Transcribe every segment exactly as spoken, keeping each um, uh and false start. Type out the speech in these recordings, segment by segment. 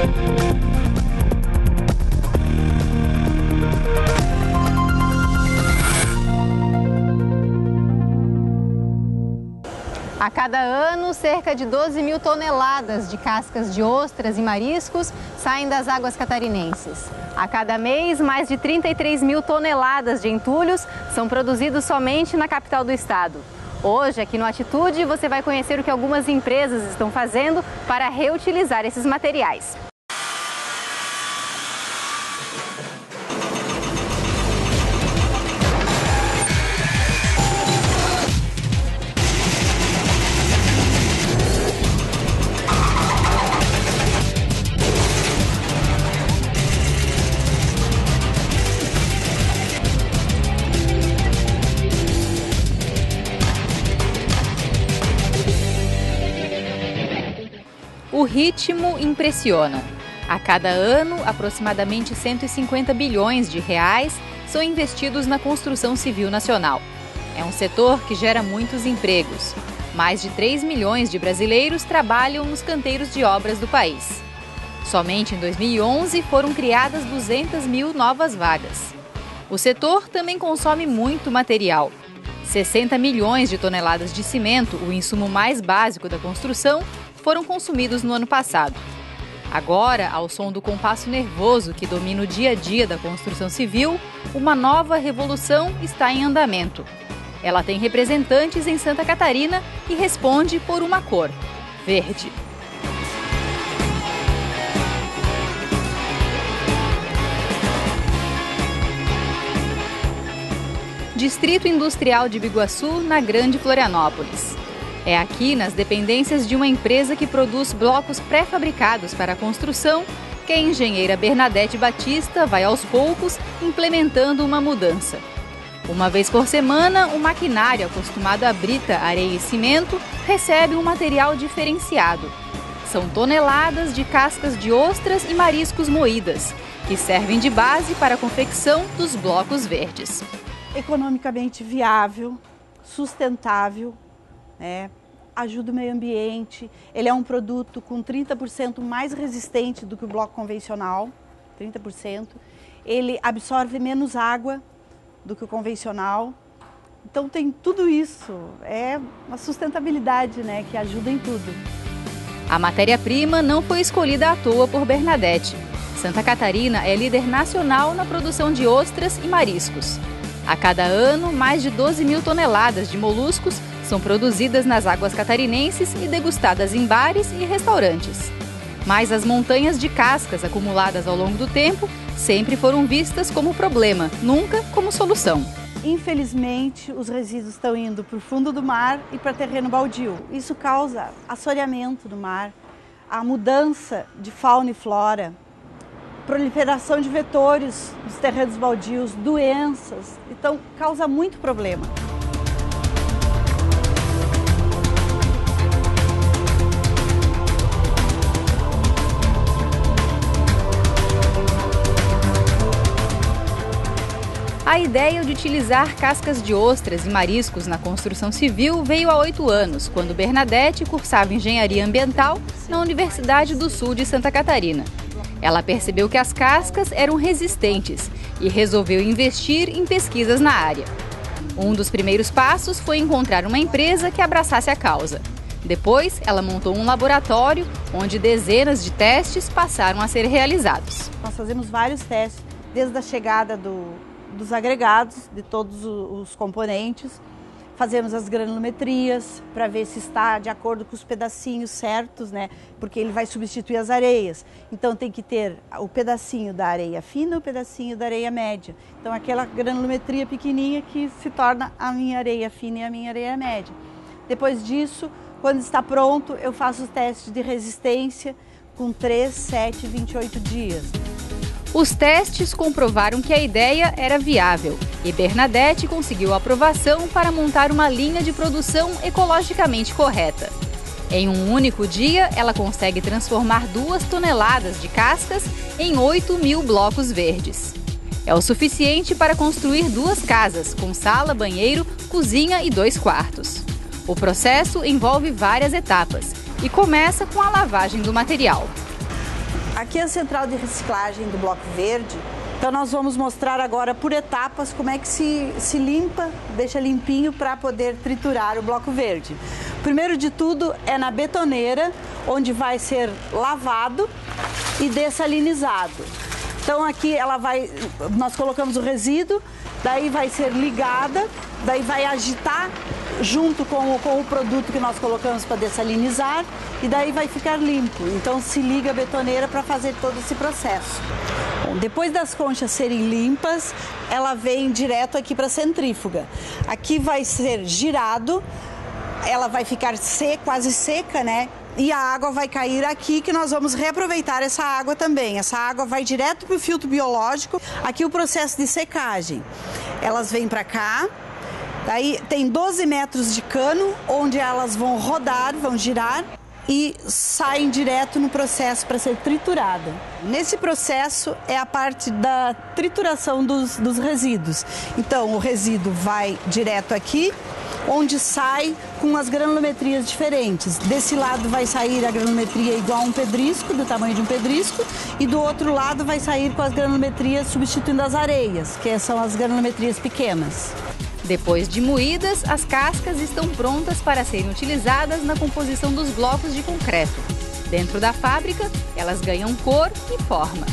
A cada ano, cerca de doze mil toneladas de cascas de ostras e mariscos saem das águas catarinenses. A cada mês, mais de trinta e três mil toneladas de entulhos são produzidos somente na capital do estado. Hoje, aqui no Atitude, você vai conhecer o que algumas empresas estão fazendo para reutilizar esses materiais. O ritmo impressiona. A cada ano, aproximadamente cento e cinquenta bilhões de reais são investidos na construção civil nacional. É um setor que gera muitos empregos. Mais de três milhões de brasileiros trabalham nos canteiros de obras do país. Somente em dois mil e onze foram criadas duzentas mil novas vagas. O setor também consome muito material. sessenta milhões de toneladas de cimento, o insumo mais básico da construção, foram consumidos no ano passado. Agora, ao som do compasso nervoso que domina o dia a dia da construção civil, uma nova revolução está em andamento. Ela tem representantes em Santa Catarina e responde por uma cor: verde. Distrito Industrial de Biguaçu, na Grande Florianópolis. É aqui, nas dependências de uma empresa que produz blocos pré-fabricados para a construção, que a engenheira Bernadette Batista vai aos poucos implementando uma mudança. Uma vez por semana, o maquinário acostumado a brita, areia e cimento recebe um material diferenciado. São toneladas de cascas de ostras e mariscos moídas, que servem de base para a confecção dos blocos verdes. Economicamente viável, sustentável, É, ajuda o meio ambiente, ele é um produto com trinta por cento mais resistente do que o bloco convencional, trinta por cento. Ele absorve menos água do que o convencional, então tem tudo isso, é uma sustentabilidade, né, que ajuda em tudo. A matéria-prima não foi escolhida à toa por Bernadette. Santa Catarina é líder nacional na produção de ostras e mariscos. A cada ano, mais de doze mil toneladas de moluscos são produzidas nas águas catarinenses e degustadas em bares e restaurantes. Mas as montanhas de cascas acumuladas ao longo do tempo sempre foram vistas como problema, nunca como solução. Infelizmente, os resíduos estão indo para o fundo do mar e para terreno baldio. Isso causa assoreamento do mar, a mudança de fauna e flora, proliferação de vetores dos terrenos baldios, doenças. Então, causa muito problema. A ideia de utilizar cascas de ostras e mariscos na construção civil veio há oito anos, quando Bernadette cursava engenharia ambiental na Universidade do Sul de Santa Catarina. Ela percebeu que as cascas eram resistentes e resolveu investir em pesquisas na área. Um dos primeiros passos foi encontrar uma empresa que abraçasse a causa. Depois, ela montou um laboratório onde dezenas de testes passaram a ser realizados. Nós fazemos vários testes, desde a chegada do dos agregados, de todos os componentes. Fazemos as granulometrias para ver se está de acordo com os pedacinhos certos, né? Porque ele vai substituir as areias. Então tem que ter o pedacinho da areia fina e o pedacinho da areia média. Então aquela granulometria pequenininha que se torna a minha areia fina e a minha areia média. Depois disso, quando está pronto, eu faço os testes de resistência com três, sete e vinte e oito dias. Os testes comprovaram que a ideia era viável e Bernadette conseguiu aprovação para montar uma linha de produção ecologicamente correta. Em um único dia, ela consegue transformar duas toneladas de cascas em oito mil blocos verdes. É o suficiente para construir duas casas, com sala, banheiro, cozinha e dois quartos. O processo envolve várias etapas e começa com a lavagem do material. Aqui é a central de reciclagem do Bloco Verde. Então nós vamos mostrar agora por etapas como é que se, se limpa, deixa limpinho para poder triturar o Bloco Verde. Primeiro de tudo é na betoneira, onde vai ser lavado e dessalinizado. Então aqui ela vai, nós colocamos o resíduo, daí vai ser ligada, daí vai agitar junto com o, com o produto que nós colocamos para dessalinizar e daí vai ficar limpo. Então se liga a betoneira para fazer todo esse processo. Bom, depois das conchas serem limpas, ela vem direto aqui para a centrífuga. Aqui vai ser girado, ela vai ficar seca, quase seca, né? E a água vai cair aqui, que nós vamos reaproveitar essa água também. Essa água vai direto para o filtro biológico. Aqui o processo de secagem. Elas vêm para cá. Daí tem doze metros de cano, onde elas vão rodar, vão girar e saem direto no processo para ser triturada. Nesse processo é a parte da trituração dos, dos resíduos. Então o resíduo vai direto aqui, onde sai com as granulometrias diferentes. Desse lado vai sair a granulometria igual a um pedrisco, do tamanho de um pedrisco, e do outro lado vai sair com as granulometrias substituindo as areias, que são as granulometrias pequenas. Depois de moídas, as cascas estão prontas para serem utilizadas na composição dos blocos de concreto. Dentro da fábrica, elas ganham cor e forma.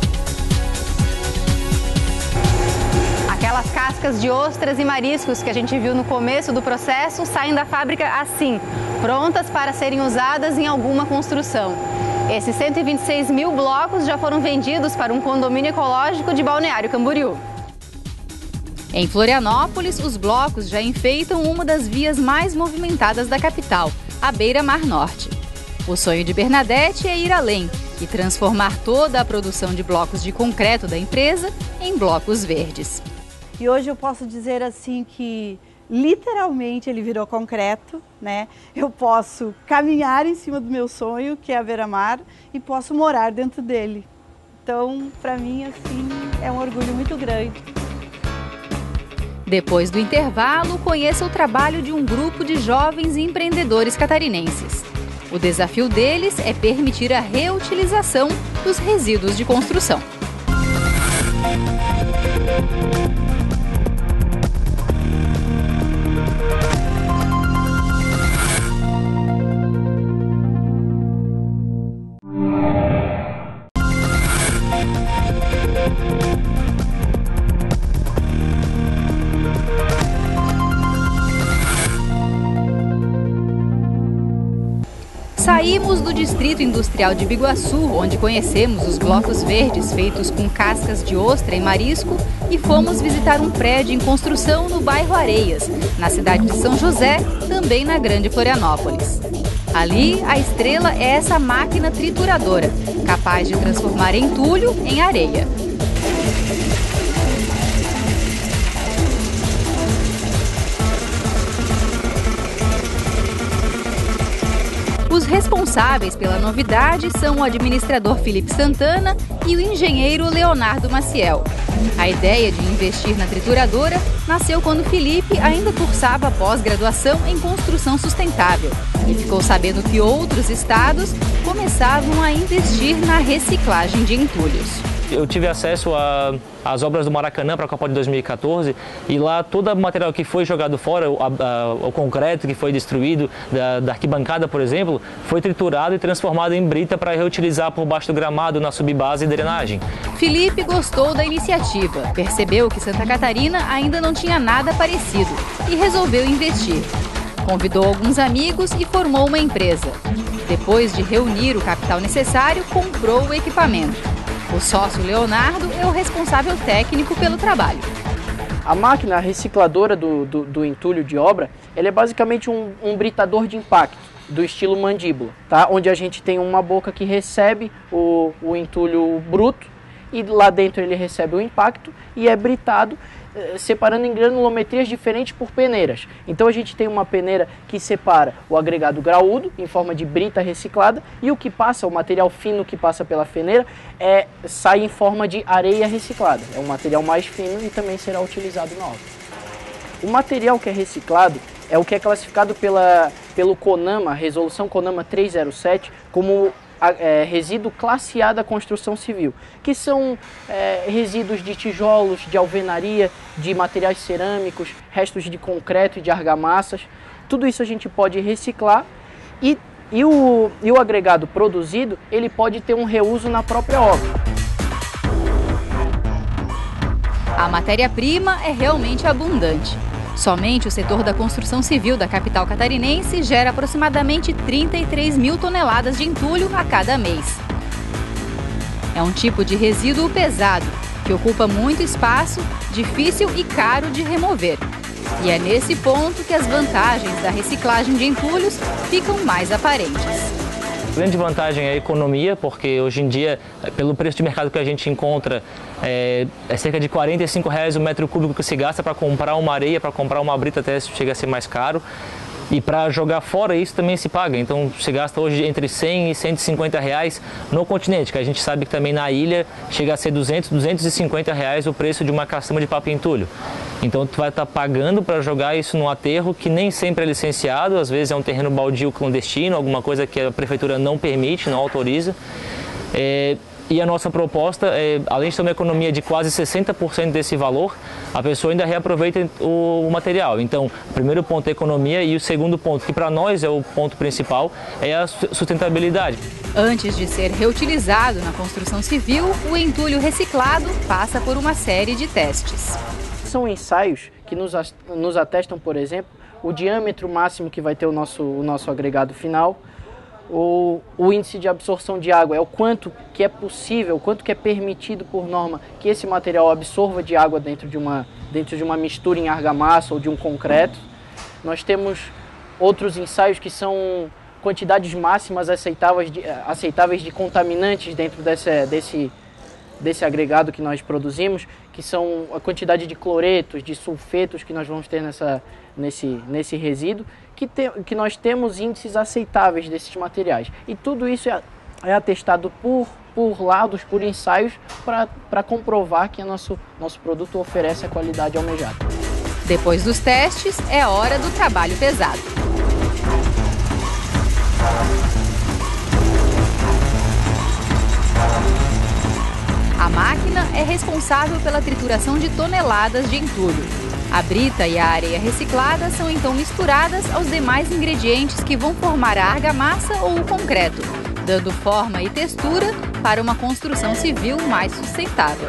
Aquelas cascas de ostras e mariscos que a gente viu no começo do processo saem da fábrica assim, prontas para serem usadas em alguma construção. Esses cento e vinte e seis mil blocos já foram vendidos para um condomínio ecológico de Balneário Camboriú. Em Florianópolis, os blocos já enfeitam uma das vias mais movimentadas da capital, a Beira-Mar Norte. O sonho de Bernadette é ir além e transformar toda a produção de blocos de concreto da empresa em blocos verdes. E hoje eu posso dizer assim que literalmente ele virou concreto, né? Eu posso caminhar em cima do meu sonho, que é a Beira-Mar, e posso morar dentro dele. Então, para mim, assim, é um orgulho muito grande. Depois do intervalo, conheça o trabalho de um grupo de jovens empreendedores catarinenses. O desafio deles é permitir a reutilização dos resíduos de construção. Saímos do Distrito Industrial de Biguaçu, onde conhecemos os blocos verdes feitos com cascas de ostra e marisco, e fomos visitar um prédio em construção no bairro Areias, na cidade de São José, também na Grande Florianópolis. Ali, a estrela é essa máquina trituradora, capaz de transformar entulho em areia. Os responsáveis pela novidade são o administrador Felipe Santana e o engenheiro Leonardo Maciel. A ideia de investir na trituradora nasceu quando Felipe ainda cursava pós-graduação em construção sustentável e ficou sabendo que outros estados começavam a investir na reciclagem de entulhos. Eu tive acesso às obras do Maracanã para a Copa de dois mil e quatorze e lá todo o material que foi jogado fora, o, a, o concreto que foi destruído da, da arquibancada, por exemplo, foi triturado e transformado em brita para reutilizar por baixo do gramado na subbase e drenagem. Felipe gostou da iniciativa, percebeu que Santa Catarina ainda não tinha nada parecido e resolveu investir. Convidou alguns amigos e formou uma empresa. Depois de reunir o capital necessário, comprou o equipamento. O sócio Leonardo é o responsável técnico pelo trabalho. A máquina recicladora do, do, do entulho de obra, ela é basicamente um, um britador de impacto, do estilo mandíbula, tá? Onde a gente tem uma boca que recebe o, o entulho bruto e lá dentro ele recebe o impacto e é britado, separando em granulometrias diferentes por peneiras. Então a gente tem uma peneira que separa o agregado graúdo em forma de brita reciclada e o que passa, o material fino que passa pela peneira, é, sai em forma de areia reciclada. É um material mais fino e também será utilizado na obra. O material que é reciclado é o que é classificado pela, pelo CONAMA, a resolução CONAMA trezentos e sete, como é, resíduo classe A da construção civil, que são é, resíduos de tijolos, de alvenaria, de materiais cerâmicos, restos de concreto e de argamassas. Tudo isso a gente pode reciclar e, e, o, e o agregado produzido ele pode ter um reuso na própria obra. A matéria-prima é realmente abundante. Somente o setor da construção civil da capital catarinense gera aproximadamente trinta e três mil toneladas de entulho a cada mês. É um tipo de resíduo pesado, que ocupa muito espaço, difícil e caro de remover. E é nesse ponto que as vantagens da reciclagem de entulhos ficam mais aparentes. A grande vantagem é a economia, porque hoje em dia, pelo preço de mercado que a gente encontra, é, é cerca de quarenta e cinco reais o metro cúbico que se gasta para comprar uma areia, para comprar uma brita até chega a ser mais caro. E para jogar fora isso também se paga, então se gasta hoje entre cem e cento e cinquenta reais no continente, que a gente sabe que também na ilha chega a ser duzentos, duzentos e cinquenta reais o preço de uma caçamba de papo e entulho. Então tu vai estar pagando para jogar isso num aterro que nem sempre é licenciado, às vezes é um terreno baldio clandestino, alguma coisa que a prefeitura não permite, não autoriza. É, E a nossa proposta, é, além de ter uma economia de quase sessenta por cento desse valor, a pessoa ainda reaproveita o, o material. Então, o primeiro ponto é a economia e o segundo ponto, que para nós é o ponto principal, é a sustentabilidade. Antes de ser reutilizado na construção civil, o entulho reciclado passa por uma série de testes. São ensaios que nos, nos atestam, por exemplo, o diâmetro máximo que vai ter o nosso, o nosso agregado final, O, o índice de absorção de água, é o quanto que é possível, o quanto que é permitido por norma que esse material absorva de água dentro de uma, dentro de uma mistura em argamassa ou de um concreto. Nós temos outros ensaios que são quantidades máximas aceitáveis de, aceitáveis de contaminantes dentro desse, desse, desse agregado que nós produzimos, que são a quantidade de cloretos, de sulfetos que nós vamos ter nessa, nesse, nesse resíduo, que, te, que nós temos índices aceitáveis desses materiais. E tudo isso é, é atestado por, por laudos, por ensaios, para comprovar que o nosso, nosso produto oferece a qualidade almejada. Depois dos testes, é hora do trabalho pesado. A máquina é responsável pela trituração de toneladas de entulho. A brita e a areia reciclada são então misturadas aos demais ingredientes que vão formar a argamassa ou o concreto, dando forma e textura para uma construção civil mais sustentável.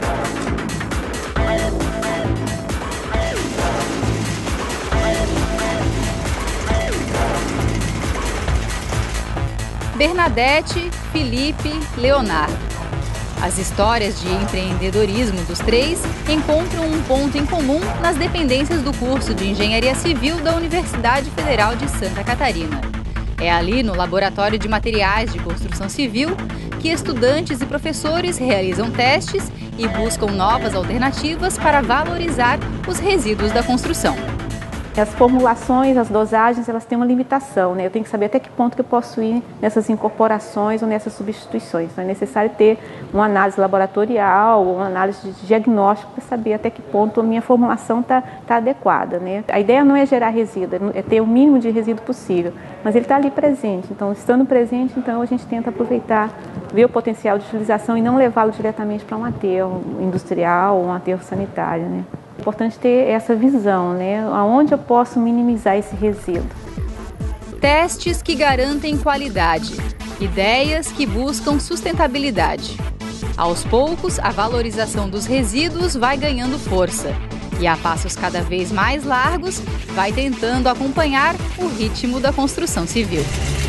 Bernadette, Felipe, Leonardo. As histórias de empreendedorismo dos três encontram um ponto em comum nas dependências do curso de Engenharia Civil da Universidade Federal de Santa Catarina. É ali, no Laboratório de Materiais de Construção Civil, que estudantes e professores realizam testes e buscam novas alternativas para valorizar os resíduos da construção. As formulações, as dosagens, elas têm uma limitação, né? Eu tenho que saber até que ponto que eu posso ir nessas incorporações ou nessas substituições. Então é necessário ter uma análise laboratorial, uma análise de diagnóstico para saber até que ponto a minha formulação está tá adequada, né? A ideia não é gerar resíduo, é ter o mínimo de resíduo possível, mas ele está ali presente. Então, estando presente, então a gente tenta aproveitar, ver o potencial de utilização e não levá-lo diretamente para um aterro industrial ou um aterro sanitário, né? É importante ter essa visão, né? Aonde eu posso minimizar esse resíduo. Testes que garantem qualidade, ideias que buscam sustentabilidade. Aos poucos, a valorização dos resíduos vai ganhando força e, a passos cada vez mais largos, vai tentando acompanhar o ritmo da construção civil.